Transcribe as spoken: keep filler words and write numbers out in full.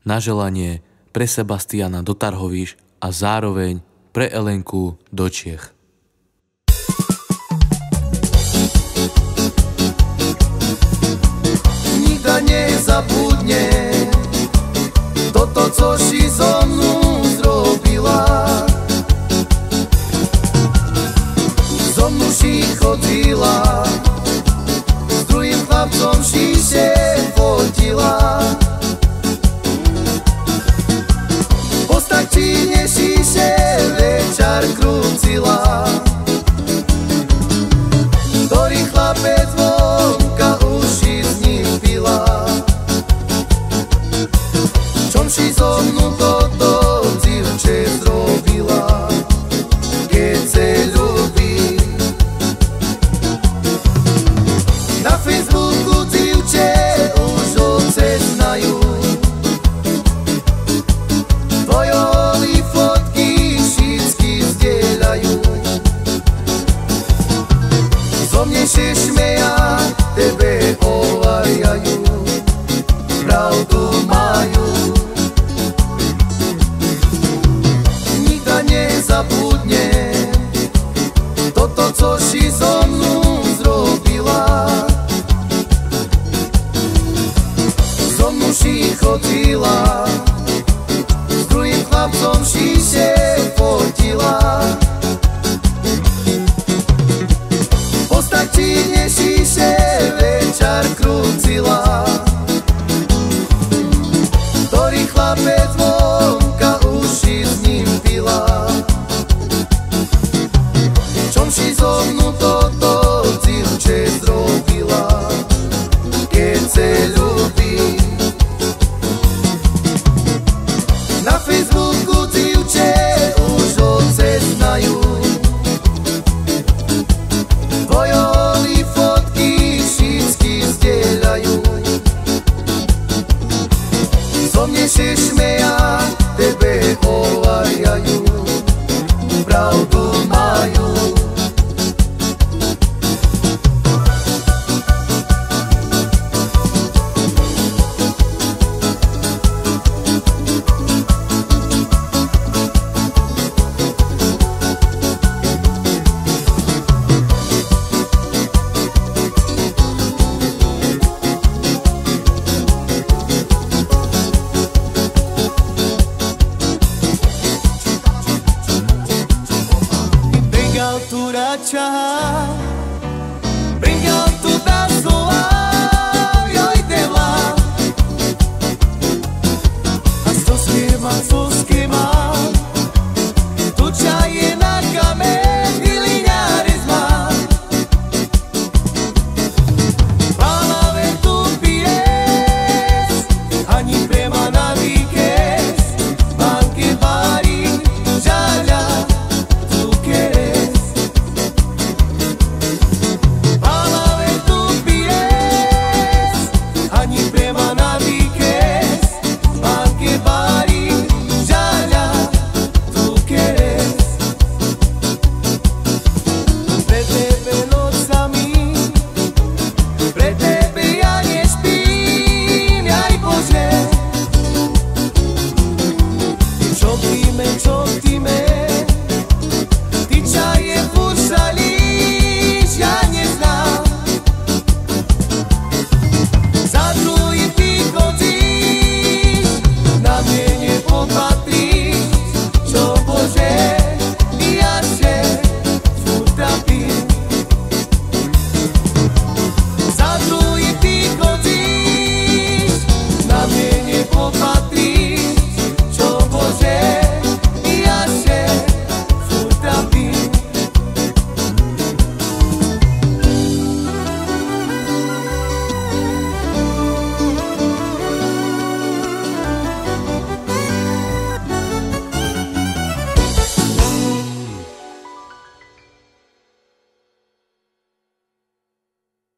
na želanie pre Sebastiana do Tarhovíš a zároveň pre Elenku do Čiech. Nikda nezabudne toto, co si so mnou zrobila. So mnou si chodila, s druhým chlapcom si se fotila. Po stačine si se večer krúcila. Ktorý chlapec vonka uši z ním pila. Čom si so mnou toto divče zrobila, keď se ľubí. Na Facebooku divče už odceznajú, tvoje holí fotky všetky zdieľajú. So mne še šmeja, tebe